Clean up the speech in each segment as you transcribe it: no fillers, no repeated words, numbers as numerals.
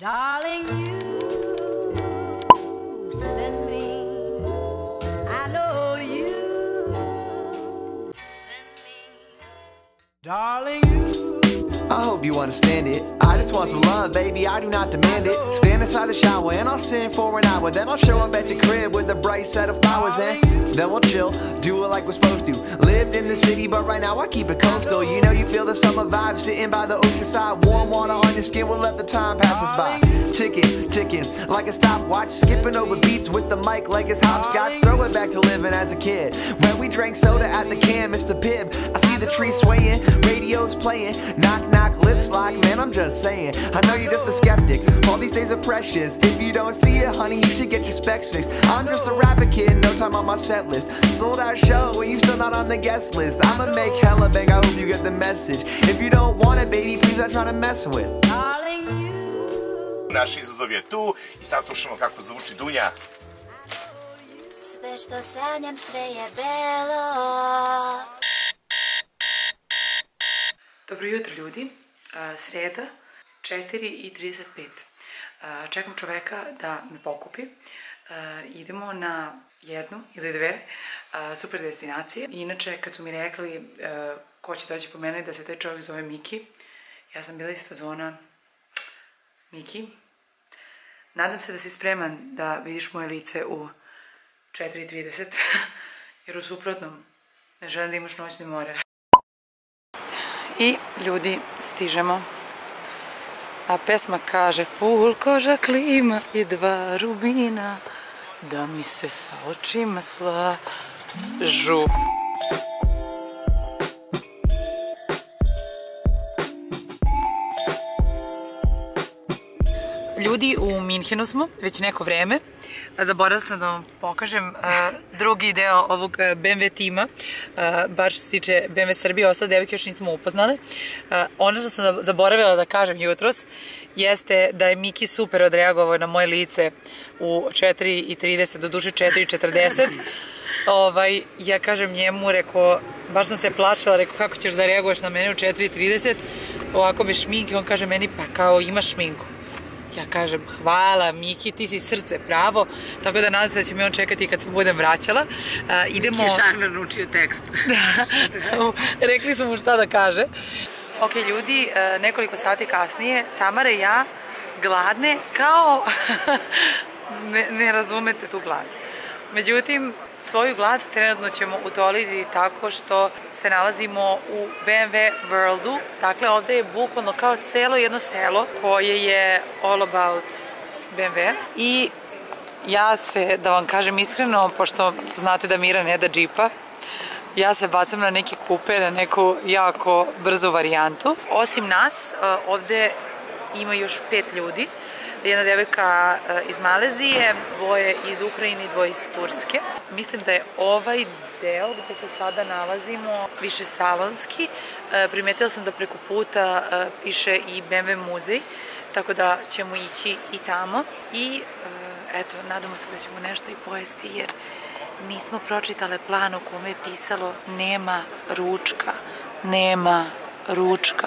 Darling, you send me. I know you send me. Darling, you. I hope you understand it. I just want some love, baby, I do not demand it. Stand inside the shower and I'll sing for an hour. Then I'll show up at your crib with a bright set of flowers. And then we'll chill, do it like we're supposed to. Lived in the city, but right now I keep it coastal. You know you feel the summer vibe sitting by the ocean side. Warm water on your skin will let the time pass us by. Ticking, ticking, like a stopwatch. Skipping over beats with the mic like it's hopscotch. Throw it back to living as a kid, when we drank soda at the can, Mr. Pibb. I see the trees swaying, radio's playing. Knock, knock, lips lock, man, I'm just saying. I know you're just a skeptic, all these days are precious. If you don't see it, honey, you should get your specs fixed. I'm just a rapper kid, no time on my set list. Sold out show when you still not on the guest list. I'ma make hella bang, I hope you get the message. If you don't want it, baby, please don't try to mess with. Naš izazov je tu i sad slušamo kako zvuči Dunja. Sve što sanjam, sve je belo. Dobro jutro ljudi, sreda 4:35. Čekam čoveka da me pokupi. Idemo na jednu ili dve super destinacije. Inače, kad su mi rekli ko će doći po mene da se taj čovjek zove Miki, ja sam bila iz fazona Miki, nadam se da si spreman da vidiš moje lice u 4:30, jer u suprotnom ne želim da imaš noćne more. I ljudi, stižemo. A pesma kaže: full koža, klima i dva rubina, da mi se sa očima slažu. Ljudi, u Minhenu smo već neko vreme. Zaboravila sam da vam pokažem drugi deo ovog BMW tima, bar što se tiče BMW Srbije, ostale devojke još nismo upoznale. Ono što sam zaboravila da kažem jutros jeste da je Miki super odreagovao na moje lice u 4:30, do duše 4:40. Ja kažem njemu, rekao, baš sam se plašila, rekao, kako ćeš da reaguješ na mene u 4:30, ovako bez šminke. On kaže meni, pa kao imaš šminku. Ja kažem, hvala Miki, ti si srce pravo, tako da nadam se da će me on čekati kad se budem vraćala. Miki je šarmer naučio tekst. Rekli su mu šta da kaže. Ok ljudi, nekoliko sati kasnije, Tamara i ja gladne kao ne razumete tu glad. Međutim, svoju glad trenutno ćemo utoliti tako što se nalazimo u BMW Worldu. Dakle, ovde je bukvalno kao celo jedno selo koje je all about BMW. I ja se, da vam kažem iskreno, pošto znate da Mira ne da džipa, ja se bacam na neki kupe, na neku jako brzu varijantu. Osim nas, ovde ima još 5 ljudi. Jedna devojka iz Malezije, dvoje iz Ukrajine i dvoje iz Turske. Mislim da je ovaj deo gde se sada nalazimo više salonski. Primetila sam da preko puta piše i BMW muzej, tako da ćemo ići i tamo. I eto, nadamo se da ćemo nešto i pojesti, jer nismo pročitale plan u kome je pisalo nema ručka, nema ručka.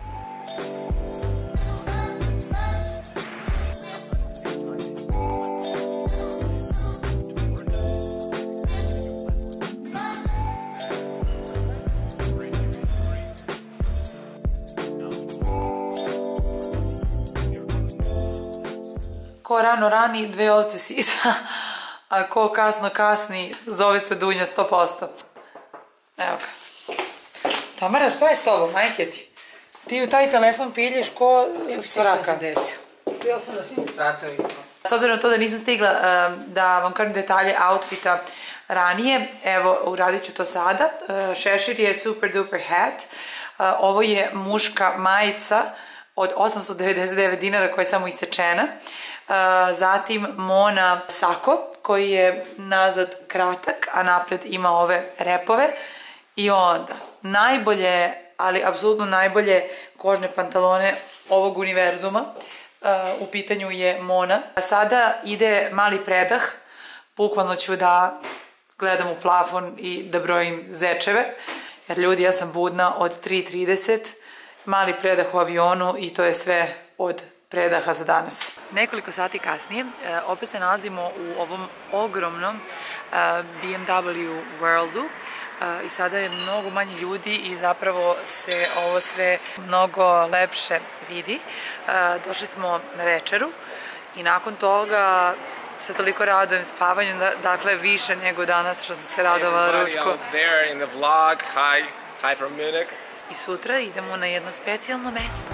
Ko rano rani, 2 ovce sisa, a ko kasno kasni, zove se Dunja 100%. Evo ga. Tamara, šta je s tobom, majke ti? Ti u taj telefon pilješ ko svraka. Šta se desio? Htio sam da si mi spratio i to. S obzirom na to da nisam stigla da vam kažem detalje outfita ranije, evo, uradit ću to sada. Šešir je Super Duper Hat. Ovo je muška majica od 899 dinara koja je samo isečena. Zatim Mona sako koji je nazad kratak, a napred ima ove repove. I onda najbolje, ali apsolutno najbolje kožne pantalone ovog univerzuma. U pitanju je Mona. Sada ide mali predah. Bukvalno ću da gledam u plafon i da brojim zečeve. Jer ljudi, ja sam budna od 3:30. Mali predah u avionu i to je sve od predaha za danas. Nekoliko sati kasnije opet se nalazimo u ovom ogromnom BMW Worldu i sada je mnogo manje ljudi i zapravo se ovo sve mnogo lepše vidi. Došli smo na večeru i nakon toga se toliko radujem spavanju, dakle više nego danas što sam se radovala ručku. I sutra idemo na jedno specijalno mesto.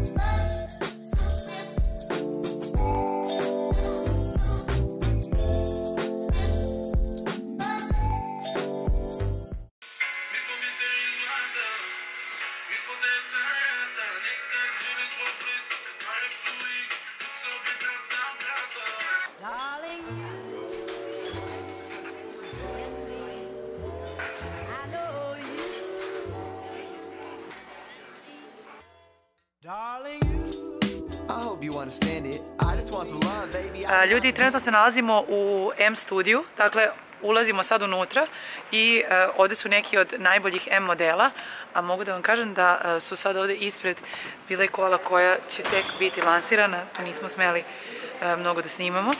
Ljudi, trenutno se nalazimo u M studiju, dakle ulazimo sad unutra i ovde su neki od najboljih M modela, a mogu da vam kažem da su sad ovde ispred bile kola koja će tek biti lansirana, tu nismo smeli mnogo da snimamo.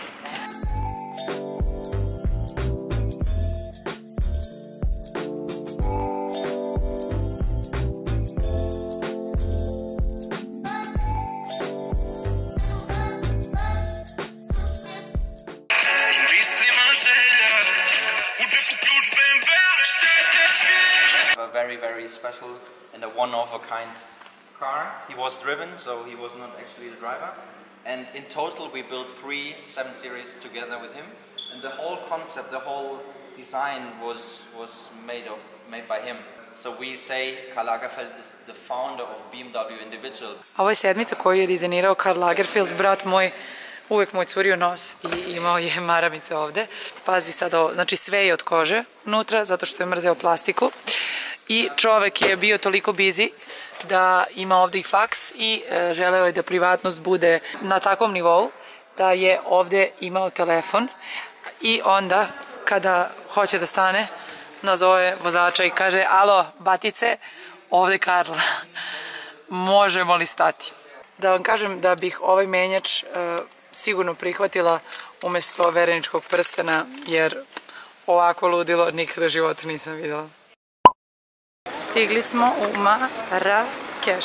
Very special and a one-of-a-kind car. He was driven, so he was not actually the driver. And in total, we built 3 7 Series together with him. And the whole concept, the whole design was made by him. So we say Karl Lagerfeld is the founder of BMW Individual. Ovo je sedmica koju je dizajnirao Karl Lagerfeld, brat moj. Uvijek mu je curio nos i imao je maramice ovde. Pazi sad ovo, znači sve je od kože unutra zato što je mrzeo plastiku. I čovek je bio toliko busy da ima ovde i faks i želeo je da privatnost bude na takvom nivou da je ovde imao telefon i onda kada hoće da stane nazove vozača i kaže: alo, batice, ovde Karla, možemo li stati? Da vam kažem da bih ovaj menjač sigurno prihvatila umesto vereničkog prstena, jer ovako ludilo nikada u životu nisam videla. Stigli smo u Marrakeš.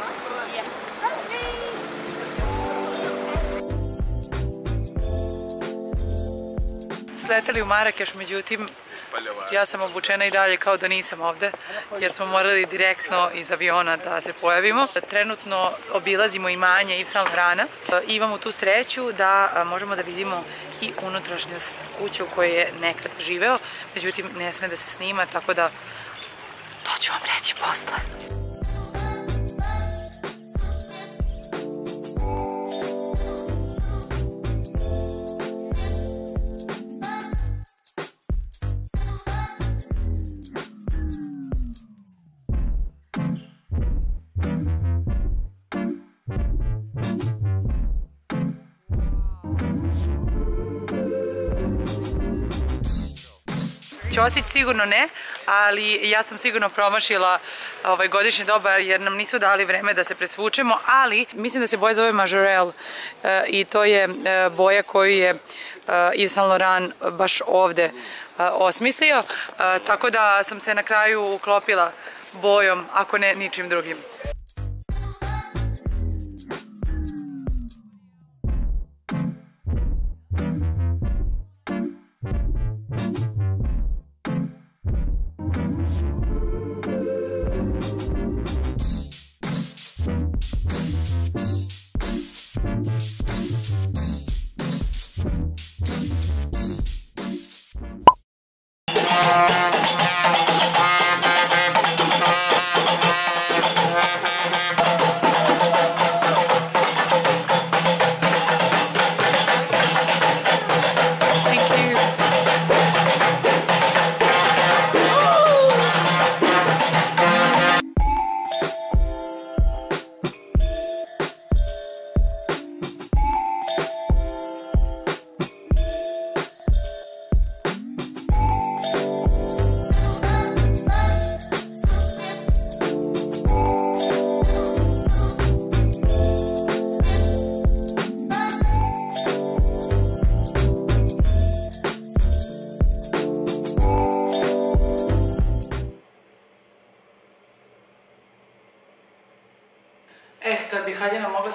Sleteli u Marakeš, međutim ja sam obučena i dalje kao da nisam ovde, jer smo morali direktno iz aviona da se pojavimo. Trenutno obilazimo imanje Yves Saint Laurenta i imamo tu sreću da možemo da vidimo i unutrašnjost kuće u kojoj je nekada živeo, međutim ne sme da se snima, tako da to ću vam reći posle. Ćosić sigurno ne, ali ja sam sigurno promašila godišnje doba jer nam nisu dali vreme da se presvučemo, ali mislim da se boja zove Majorelle i to je boja koju je Yves Saint Laurent baš ovde osmislio, tako da sam se na kraju uklopila bojom, ako ne ničim drugim.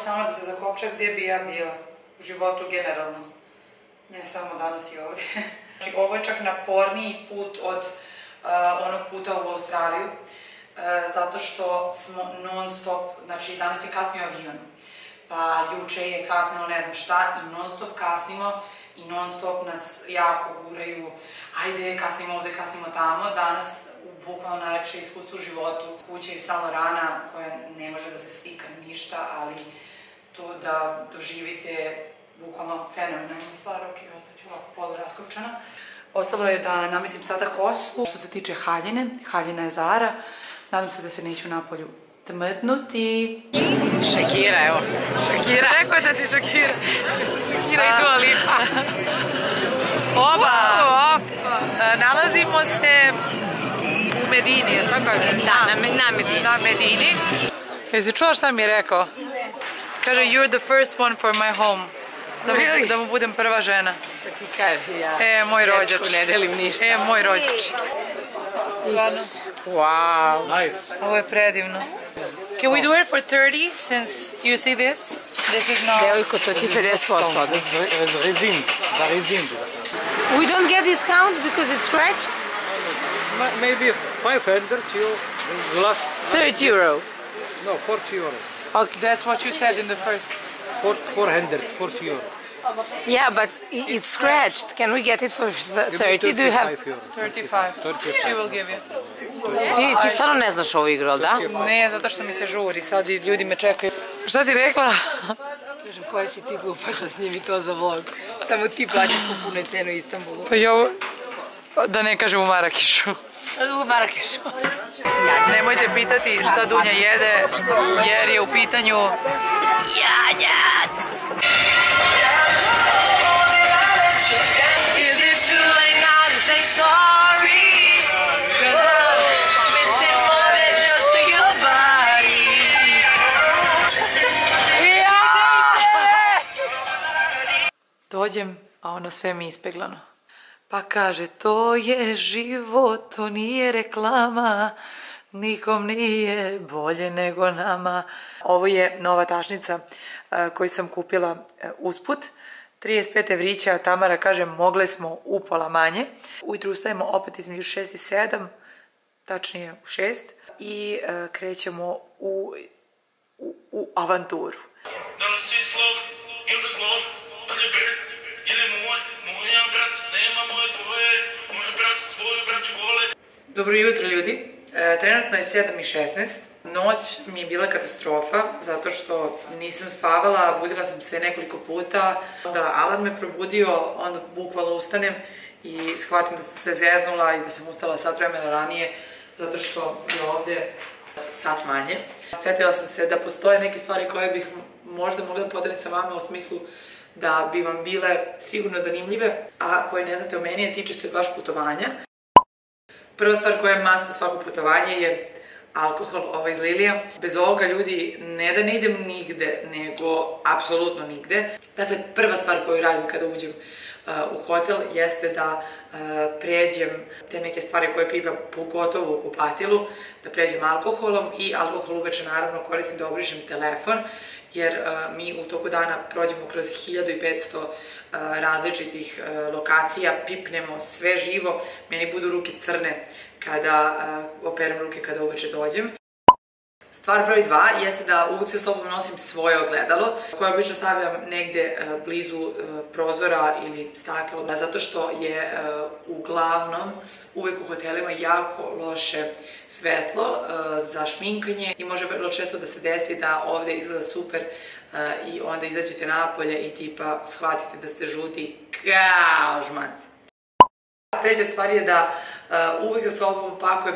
sama da se zakopča gdje bi ja bila u životu generalno. Ne samo danas i ovdje. Znači, ovo je čak naporniji put od onog puta u Australiju, zato što smo non stop, znači danas je kasnio avion, pa juče je kasnilo ne znam šta i non stop kasnimo i non stop nas jako guraju, ajde kasnimo ovdje, kasnimo tamo. Danas bukvalno najlepše iskustvo u životu, kuća iz Saint Laurenta koja ne može da se slika ništa, ali to da doživite je bukvalno fenomenalna stvar. Ok, ostaću ovako poluraskopčana. Ostalo je da namestim sada kosu. Što se tiče haljine, haljina je Zara. Nadam se da se neću napolju tmrtnuti. Shakira, evo. Shakira. Rekao je da si Shakira. Shakira i Dua Lipa. Oba! Nalazimo se u Medini, je tako je? Da, na Medini. Jesi čula šta mi je rekao? Kaže, you're the first one for my home. Da mu budem prva žena. Da ti kaži ja. Moj rođač. Ne delim ništa. Moj rođač. Stvarno. Wow. Nice. Ovo je predivno. Can we do it for 30 since you see this? This is not... Devojko, to ti 50%. Resin. We don't get discount because it's scratched? Maybe 500 you last. 30 euro. No, 40 euro. Okay. That's what you said in the first. 440 euro. Yeah, but it's scratched. Can we get it for 30? Do you have... 35. She will give you. Ti stvarno ne znaš ovu igru, ali da? Ne, zato što mi se žuri. Sad i ljudi me čekaju. Šta si rekla? Kažem, koja si ti glupaš da snimi to za vlog? Samo ti plaćaš kupune cenu u Istanbulu. Pa i ovo... Da ne kažem u Marakešu. U Marakešu. Nemojte pitati šta Dunja jede, jer je u pitanju janjac. Is it too late now to say sorry? 'Cause I'm missing more than just your body. Dođem, a ono sve mi ispeglano. Pa kaže, to je život, to nije reklama, nikom nije bolje nego nama. Ovo je nova tašnica koju sam kupila usput. 35 evrića, Tamara kaže, mogle smo upola manje. Ujutru ustajemo opet između 6 i 7, tačnije u 6, i krećemo u avanturu. Da li si slov ili slov, da li bret ili moja brat, nema moje tvoje, moja brat svoju braću vole. Dobro jutro ljudi, trenutno je 7:16, noć mi je bila katastrofa zato što nisam spavala, budila sam se nekoliko puta, onda alarm me probudio, onda bukvalno ustanem i shvatim da sam se zeznula i da sam ustala sat vremena ranije zato što je ovdje sat manje. Sjetila sam se da postoje neke stvari koje bih možda mogla da podelim sa vama u smislu da bi vam bile sigurno zanimljive, a koje ne znate o meni, tiče se baš putovanja. Prva stvar koja je masta svako putovanje je alkohol, ovo iz Lilija. Bez ovoga, ljudi, ne da ne idem nigde, nego apsolutno nigde. Dakle, prva stvar koju radim kada uđem u hotel jeste da pređem te neke stvari koje pipam, pogotovo u kupatilu, da pređem alkoholom i alkohol uveče naravno koristim da obrišem telefon, jer mi u toku dana prođemo kroz 1500 različitih lokacija, pipnemo sve živo, meni budu ruke crne kada operem ruke kada uveče dođem. Stvar broj 2 jeste da uvijek sa sobom nosim svoje ogledalo, koje obično stavljam negde blizu prozora ili stakla, zato što je uglavnom uvijek u hotelima jako loše svetlo za šminkanje i može vrlo često da se desi da ovdje izgleda super i onda izađete napolje i tipa shvatite da ste žuti kao žmanci. Treća stvar je da uvijek sa sobom pakujem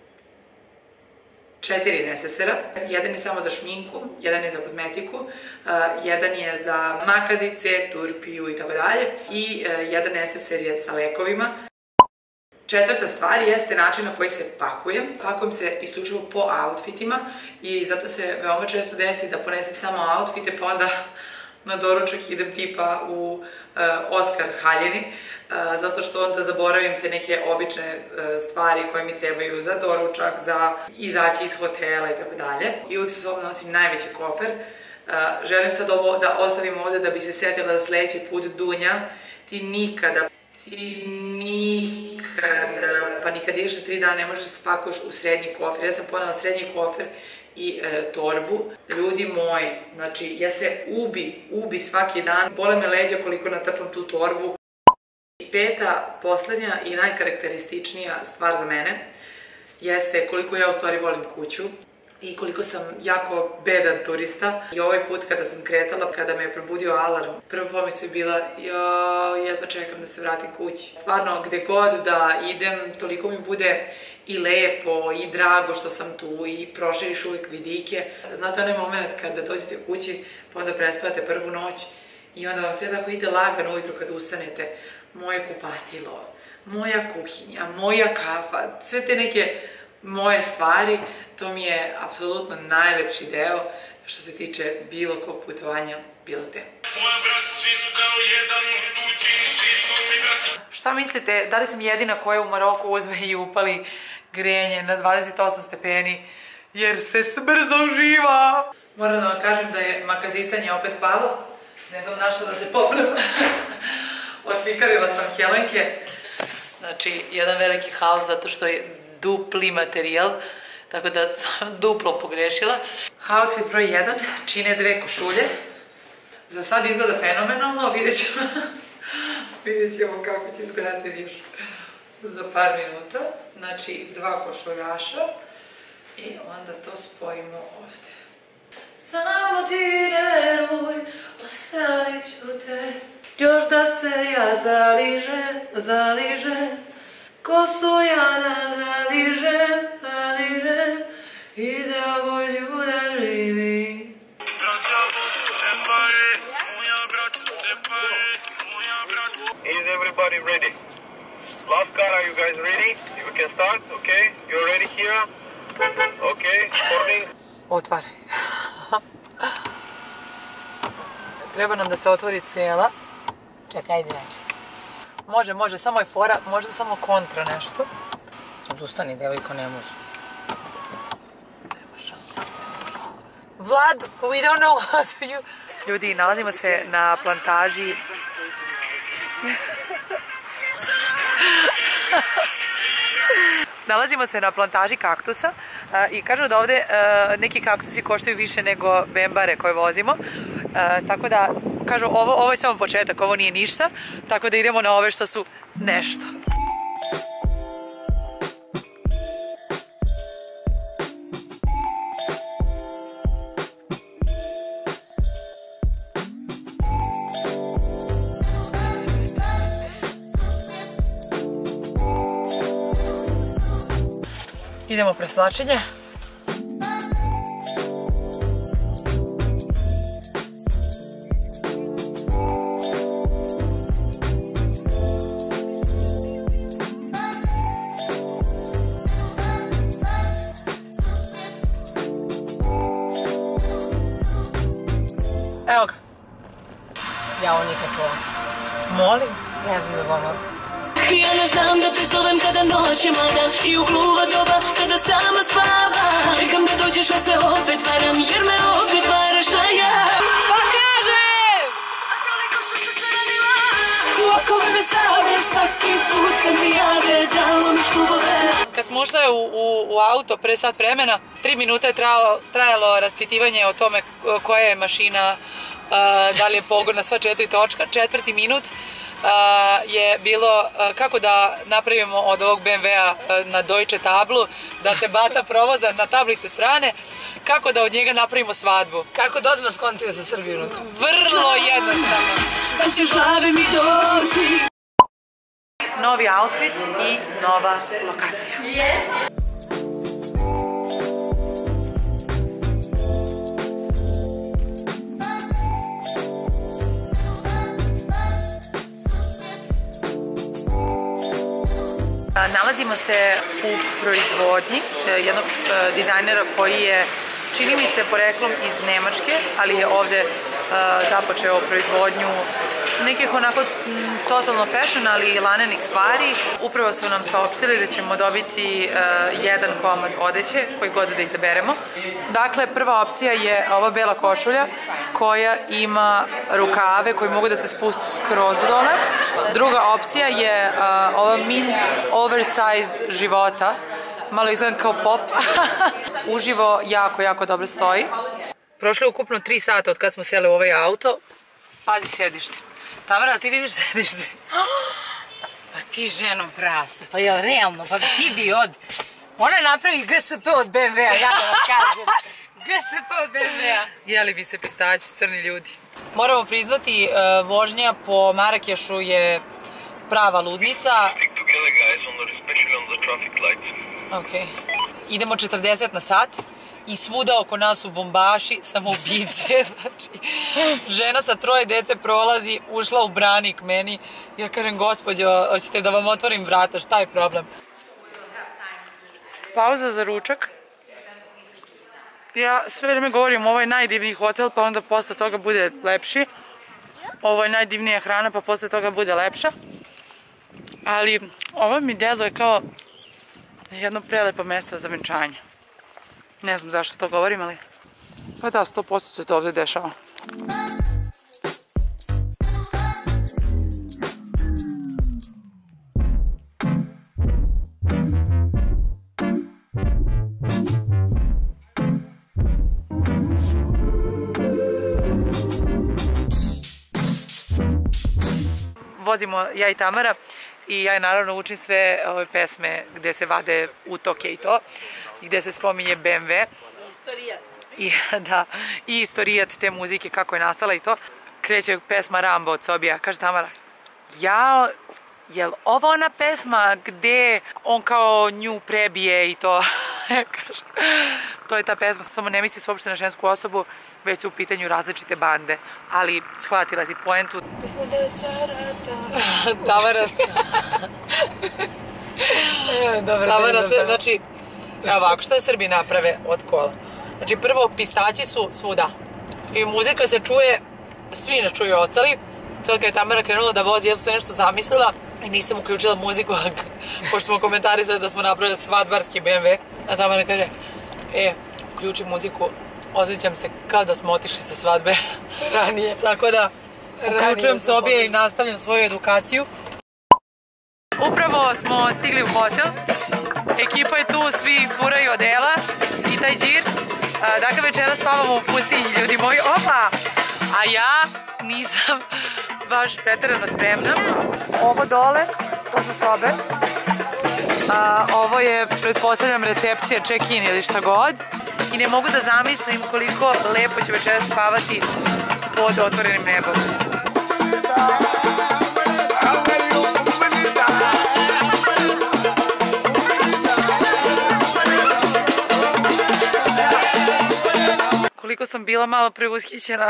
4 nesesera. Jedan je samo za šminku, jedan je za kozmetiku, jedan je za makazice, turpiju i tako dalje i jedan neseser je sa lekovima. Četvrta stvar jeste način na koji se pakujem. Pakujem se isključivo po outfitima i zato se veoma često desi da ponesem samo outfite pa onda na doručak idem tipa u Oskar haljini, zato što onda zaboravim te neke obične stvari koje mi trebaju za doručak, za izaći iz hotela i tako dalje. I uvijek sa sobom nosim najveći kofer, Želim sad ovo da ostavim ovdje da bi se sjetila da sljedeći put Dunja, ti nikada, pa nikad ideš na 3 dana ne možeš da spakoš u srednji kofer. Ja sam ponela srednji kofer i torbu. Ljudi moji, znači ja se ubi svaki dan. Bole me leđa koliko natrpam tu torbu. I peta, posljednja i najkarakterističnija stvar za mene jeste koliko ja u stvari volim kuću i koliko sam jako bedan turista. I ovaj put kada sam kretala, kada me je probudio alarm, prva pomisao je bila jedva čekam da se vratim kući. Stvarno, gde god da idem, toliko mi bude i lepo i drago što sam tu i proširiš uvijek vidike. Znate onaj moment kada dođete kući pa onda prespavate prvu noć i onda vam sve tako ide lagano ujutro kad ustanete. Moje kupatilo, moja kuhinja, moja kafa, sve te neke moje stvari, to mi je apsolutno najlepši deo što se tiče bilo kog putovanja, bilo gde. Šta mislite, da li sam jedina koja u Maroku uzme i upali grenje na 28 stepeni jer se brzo živa? Moram da vam kažem da je makazicanje opet palo, ne znam na što da se popnem. Otfikarila sam Helenke. Znači, jedan veliki haos zato što je dupli materijal, tako da sam duplo pogrešila. Outfit broj 1, čine 2 košulje. Za sad izgleda fenomenalno, vidjet ćemo kako će izgledati još za par minuta. Znači, 2 košuljaša i onda to spojimo ovdje. Samo ti ne ruj, ostavit ću te. Još da se ja zaližem, kosu ja da zaližem i da volju da živim. Is everybody ready? Last car, are you guys ready? We can start, okay? You're ready here? Okay, morning. Otvaraj. Treba nam da se otvori cela. Čekaj, ajde nađe. Može, samo je fora, možda samo kontra nešto. Odustani, devojko, ne može. Nema šanse. Vlad, we don't know how to you... Ljudi, nalazimo se na plantaži... Nalazimo se na plantaži kaktusa i kažu da ovdje neki kaktusi koštaju više nego bembare koje vozimo. Tako da, kažu, ovo je samo početak, ovo nije ništa, tako da idemo na ove što su nešto. Idemo preslačenje. Evo ga. Ja ovo nikad čuo. Molim? Ne znam ljubav. Ja ne znam da te zovem kada noć je mlada i u gluva doba kada sama spava. Čekam da dođeš, a se opet varam jer me opet varaš, a ja pa kažem u okove me stave svaki put kad mi jave da lomiš klubove. Kad smo ušle u auto pre sat vremena, 3 minuta je trajalo raspitivanje o tome koja je mašina, da li je pogodna, sva 4 točka. 4. minut je bilo kako da napravimo od ovog BMW-a na Deutsche tablu, da te bata provoza na tablice strane, kako da od njega napravimo svadbu. Kako da odmah skontio sa Srbiju? Vrlo jednostavno. Pa ćeš glave mi doći. Novi outfit i nova lokacija. Nalazimo se u proizvodnji jednog dizajnera koji je, čini mi se, poreklom iz Nemačke, ali je ovde započeo proizvodnju nekih onako totalno fashion, ali i lanenih stvari. Upravo su nam saopštili da ćemo dobiti jedan komad odeće, koji god da izaberemo. Dakle, prva opcija je ova bela košulja koja ima rukave koji mogu da se spuste skroz do dole. Druga opcija je ova mint oversize života. Malo izgledam kao pop. Uživo jako, jako dobro stoji. Prošlo je ukupno 3 sata od kad smo seli u ovaj auto. Pazi sedište. Tamara, ti vidiš sedište? Pa ti ženo prasa, pa jel realno, pa ti bi od... Ona napravi GSP od BMW-a, ja da vam kažem. GSP od BMW-a. Jeli bi se pistaći, crni ljudi. Moramo priznati, vožnja po Marakešu je prava ludnica. Ok. Idemo 40 na sat. I svuda oko nas su bombaši, samoubice, znači, žena sa 3 dece prolazi, ušla u branik meni, ja kažem, gospođo, hoćete da vam otvorim vrata, šta je problem? Pauza za ručak. Ja sve vreme govorim, ovo je najdivniji hotel, pa onda posle toga bude lepši. Ovo je najdivnija hrana, pa posle toga bude lepša. Ali ovo mi deluje kao jedno prelepo mesto za venčanje. Ne znam zašto to govorim, ali... Pa da, 100% se to ovdje dešava. Vozimo ja i Tamara i ja naravno učim sve ove pesme gde se vade utoke i to, gde se spominje BMW. Istorijat. I istorijat te muzike, kako je nastala i to. Kreće pesma Rambo od Sobija. Kaže Tamara, jao, jel ovo ona pesma gde on kao nju prebije i to? Kaže, to je ta pesma, samo ne misli se uopšte na žensku osobu, već su u pitanju različite bande. Ali shvatila si poentu. Tamara se, znači, ovako, šta je Srbi naprave od kola? Znači, prvo, pistaći su svuda. I muzika se čuje, svi nas čuju ostali. Sad kad je Tamara krenula da vozi, ja sam se nešto zamislila i nisam uključila muziku, pošto smo komentarisali da smo napravili svadbarski BMW. A Tamara kaže, uključi muziku, osjećam se kao da smo otišli sa svadbe. Ranije. Tako da, uključujem Sobije i nastavljam svoju edukaciju. Upravo smo stigli u hotel. Ekipa je tu, svi furaju odela i taj džir. Dakle, večera spavamo u pustinji, ljudi moji. Opa! A ja nisam baš preterano spremna. Ovo dole, to su sobe. Ovo je, pretpostavljam, recepcija, check-in ili šta god. I ne mogu da zamislim koliko lepo će večera spavati pod otvorenim nebom. Koliko sam bila malo preushićena.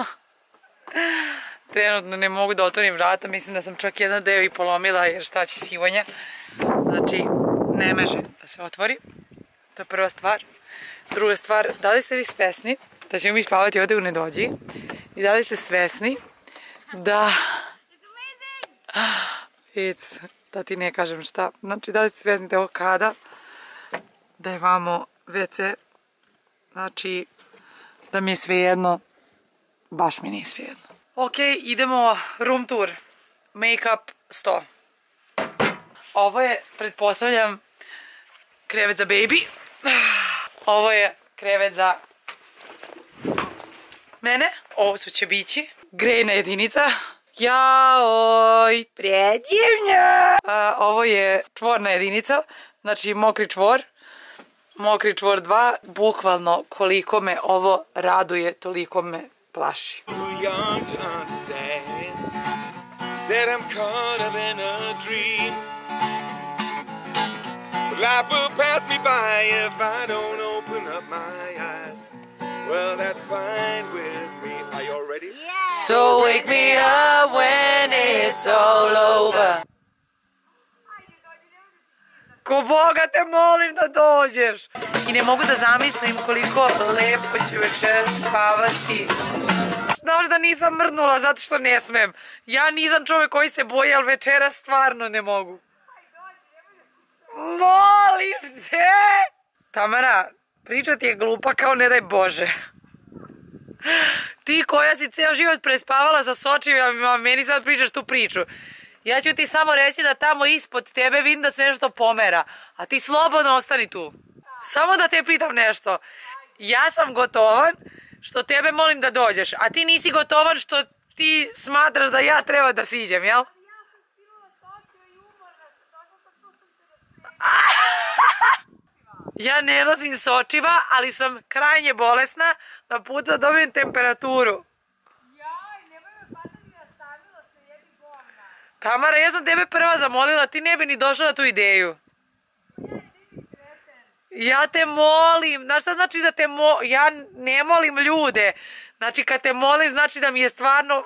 Trenutno ne mogu da otvorim vrata, mislim da sam čak jedan deo i polomila jer šta će sivanja. Znači, ne može da se otvori. To je prva stvar. Druga stvar, da li ste vi svesni da ćemo mi spavati ovdje u Nedođi? I da li ste svesni da... Da ti ne kažem šta. Znači, da li ste svesni da je ovo kada? Da je vamo WC. Znači, da mi je svejedno. Baš mi nije svejedno. Ok, idemo room tour. Make-up 100. Ovo je, pretpostavljam, krevet za baby. Ovo je krevet za mene. Ovo su ćebići. Grejna jedinica. Jaoj, predivnja! Ovo je čvorna jedinica. Znači mokri čvor. Mokri čvor 2. Bukvalno koliko me ovo raduje, toliko me plaši. Life will pass me by if I don't open up my eyes. Well, that's fine with me. Are you all ready? Yeah. So wake me up when it's all over. Ko Boga te molim da dođeš. I ne mogu da zamislim koliko lepo ću večeras spavati. Znaš da nisam mrnula zato što ne smem. Ja nisam čovjek koji se boji, ali večeras stvarno ne mogu. Molim te! Tamara, priča ti je glupa kao ne daj Bože. Ti koja si ceo život prespavala sa sočivima, meni sad pričaš tu priču. Ja ću ti samo reći da tamo ispod tebe vidim da se nešto pomera. A ti slobodno ostani tu. Samo da te pitam nešto. Ja sam gotovan što tebe molim da dođeš. A ti nisi gotovan što ti smatraš da ja treba da siđem, jel? Ja ne nosim sočiva, ali sam krajnje bolesna. Na putu da dobijem temperaturu. Tamara, ja sam tebe prva zamolila, ti ne bi ni došla na tu ideju. Ja te molim, znaš šta znači da te molim? Ja ne molim ljude. Znači kad te molim znači da mi je stvarno...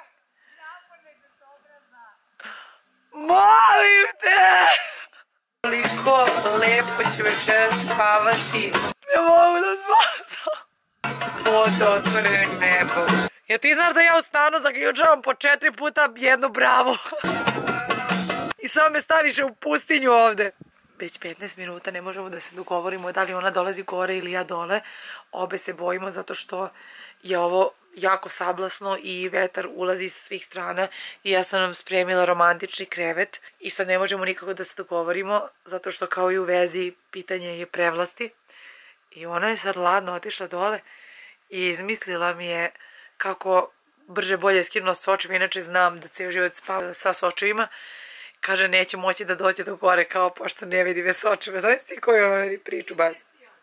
Molim te! Koliko lepo ću večeras spavati. Ne mogu da spasam. Pod otvorenim nebom. Ja ti znaš da ja u stanu zaključavam po 4 puta jednu bravu. I samo me staviš u pustinju ovde. Već 15 minuta ne možemo da se dogovorimo da li ona dolazi gore ili ja dole. Obe se bojimo zato što je ovo jako sablasno i vetar ulazi sa svih strana. I ja sam nam spremila romantični krevet. I sad ne možemo nikako da se dogovorimo zato što kao i u vezi pitanje je prevlasti. I ona je sad ladno otišla dole i izmislila mi je kako brže bolje skinu sočiva, inače znam da ceo život spava sa sočivima. Kaže, neće moći da dođe do gore, kao pošto ne vidi me sočive. Znaš ti koju ona meni priču baci?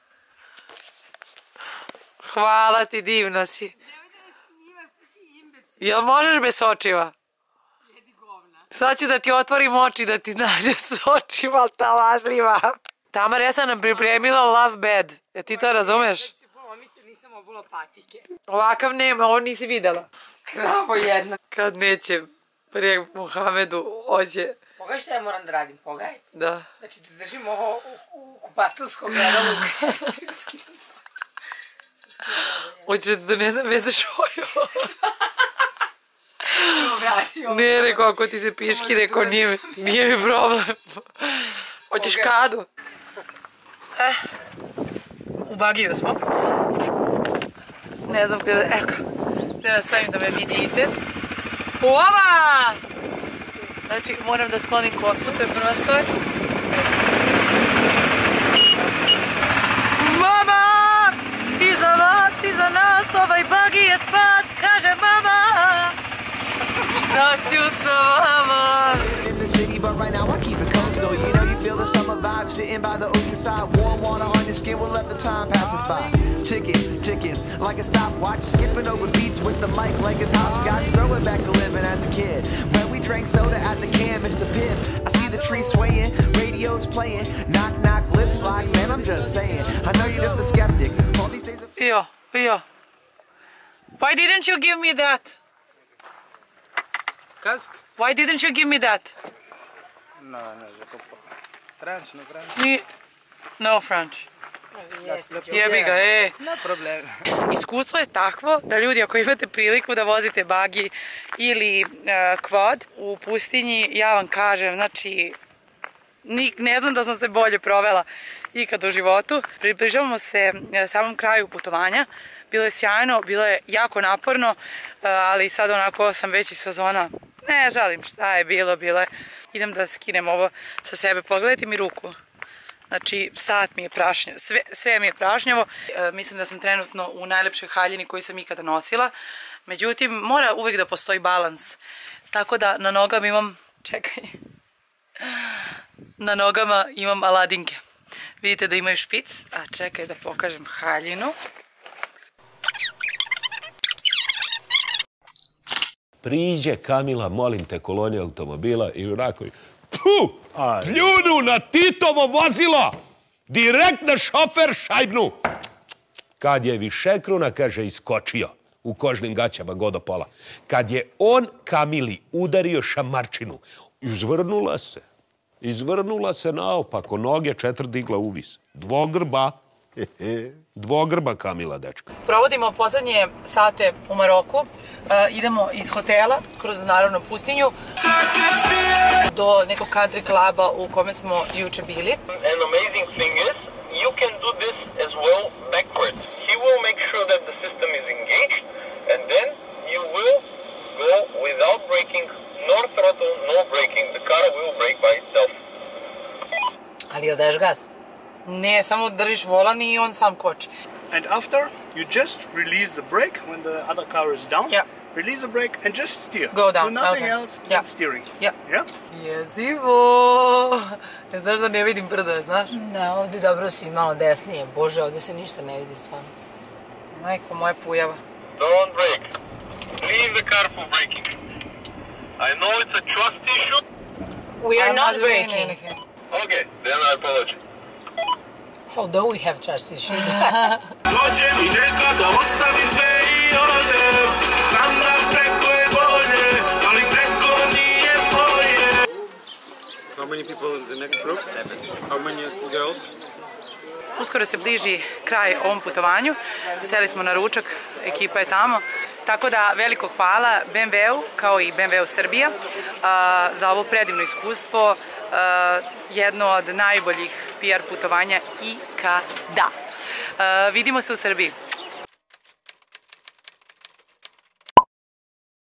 Hvala ti, divna si. Jel možeš bez sočiva? Sad ću da ti otvorim oči da ti nađe sočiva, ta lažljiva. Tamara, ja sam nam pripremila love bed. Ja ti to razumeš? Nisam obula patike. Ovakav nema, ovo nisi videla. Kravo jedna. Kad neće prije Muhamedu ođe. Pogaj šta ja moram da radim, pogaj. Da. Znači da držim ovo u kupatelskom gledalu. Hoćeš da donesem vezeš oju? Ne, rekao, ako ti se piški, rekao, nije mi problem. Hoćeš kadu? U bagiju smo. Ne znam gdje da... Evo gdje da stavim da me vidite. Ova! Znači, moram da sklonim kosu, to je prva stvar. Mama! Iza vas, iza nas, ovaj bagi je spas, kaže mama! Šta ću sa vama? Summer vibe, sitting by the ocean side. Warm water on your skin will let the time pass us by. Ticking, like a stopwatch. Skipping over beats with the mic like it's hopscotch. Throwing back to living as a kid. When we drank soda at the can, Mr. Pibb. I see the tree swaying, radio's playing. Knock, knock, lips lock, man, I'm just saying. I know you're just a skeptic. All these days of... Io. Why didn't you give me that? Kask? Why didn't you give me that? No, French. No French. Jebi ga, No problem. Iskustvo je takvo da ljudi, ako imate priliku da vozite bagi ili quad u pustinji, ja vam kažem, znači, ne znam da sam se bolje provela ikad u životu. Približavamo se samom kraju putovanja. Bilo je sjajno, bilo je jako naporno, ali sad onako sam već iz sezona. Ne žalim šta je bilo je. Idem da skinem ovo sa sebe. Pogledajte mi ruku. Znači, sat mi je prašnjavo, sve mi je prašnjavo. Mislim da sam trenutno u najlepšoj haljini koju sam ikada nosila. Međutim, mora uvijek da postoji balans. Tako da na nogama imam, čekaj, na nogama imam Aladinke. Vidite da imaju špic, a čekaj da pokažem haljinu. Priđe Kamila, molim te, kolonija automobila i onako pljunu na Titovo vozilo, direktno šofer šajbnu. Kad je višekruna, kaže, iskočio u kožnim gaćama godo pola. Kad je on Kamili udario šamarčinu, izvrnula se naopako, noge 4 digla uvis, dvogrba, Dvogrba Kamila, dečka. Provodimo poslednje sate u Maroku. Idemo iz hotela, kroz naravno pustinju, do nekog country kluba u kome smo juče bili. An amazing thing is, you can do this as well backwards. He will make sure that the system is engaged, and then you will go without braking, nor throttle, no braking. The car will brake by itself. Ali jel daješ gaz? Ne, samo držiš volan i on sam koči. And after, you just release the brake when the other car is down. Yeah. Release the brake and just steer. Go down. Do nothing Okay. else than steering. Yeah. Yeah? Jezivo! Znaš da ne vidim brdo, znaš? Da, ovdje dobro si malo desnije. Bože, ovdje se ništa ne vidi stvarno. Majko, moja pujava. Don't brake. Leave the car for braking. I know it's a trust issue. We are I'm not doing braking. anything. Okay, then I apologize. Although we have trust issues. Dođe mi neka da ostavim sve i odem. Znam da preko je bolje, ali preko nije bolje. How many people in the next group? How many girls? Uskoro se bliži kraj ovom putovanju. Seli smo na ručak, ekipa je tamo. Tako da veliko hvala BMW-u kao i BMW Srbija za ovo predivno iskustvo. Jedno od najboljih PR putovanja ikada. Vidimo se u Srbiji.